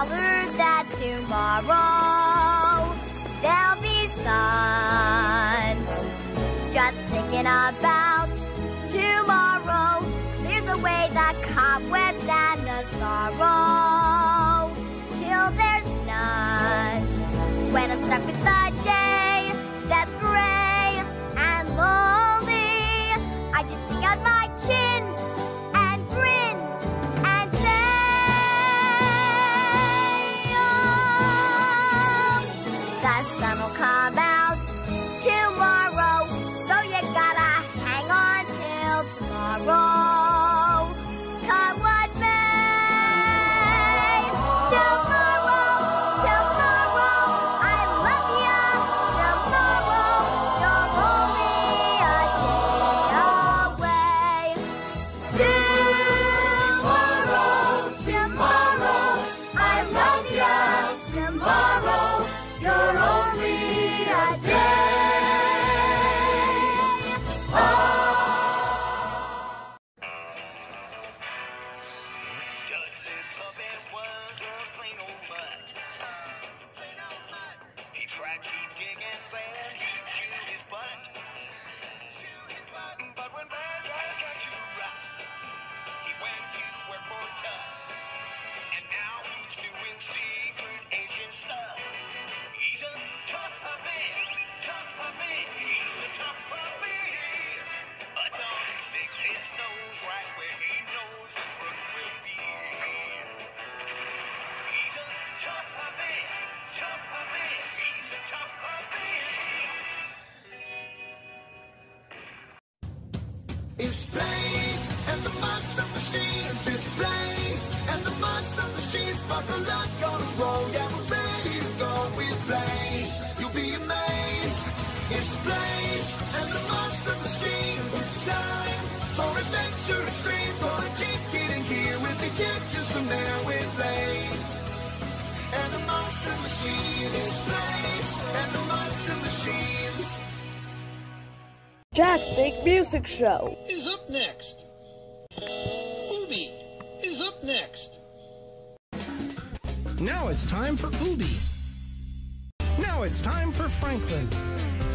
bothered that tomorrow there'll be sun. Just thinking about tomorrow clears away the cobwebs and the sorrow till there's none. When I'm stuck with the day that's gray and lonely, I just stick out my chin and grin and say, oh, the sun will come out tomorrow, so you gotta hang on till tomorrow. Come what may, tomorrow, I love ya. Tomorrow, you're only a day away. Tomorrow, I love ya. Tomorrow, you're only a day. He tried to dig and bad, he chewed his butt. But when bad guys got too rough, he went to work for tough. And now he's doing secret agent stuff. He's a tough man, he's a tough man. A dog sticks his nose right where he knows the crooks will be. He's a tough man, he's a tough man. It's Blaze and the Monster Machines. It's Blaze and the Monster Machines. Buckle up, gonna roll. Yeah, we're ready to go with Blaze. You'll be amazed. It's Blaze and the Monster Machines. It's time for adventure extreme. Gonna keep getting here with the kitchen some air with Blaze and the Monster Machines. It's Blaze and the Monster Machines. Jack's Big Music Show is up next. Ubi is up next. Now it's time for Ubi. Now it's time for Franklin.